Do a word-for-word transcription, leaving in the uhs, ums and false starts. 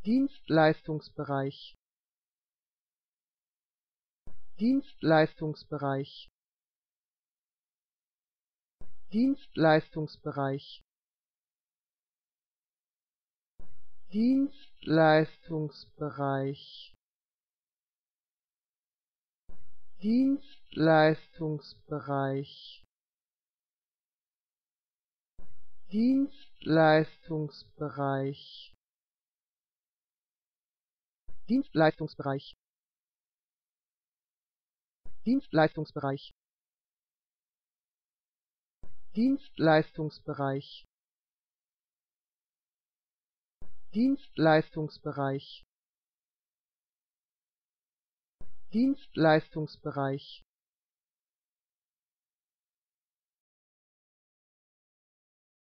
Dienstleistungsbereich, Dienstleistungsbereich, Dienstleistungsbereich, Dienstleistungsbereich, Dienstleistungsbereich, Dienstleistungsbereich, Dienstleistungsbereich, Dienstleistungsbereich, Dienstleistungsbereich, Dienstleistungsbereich, Dienstleistungsbereich,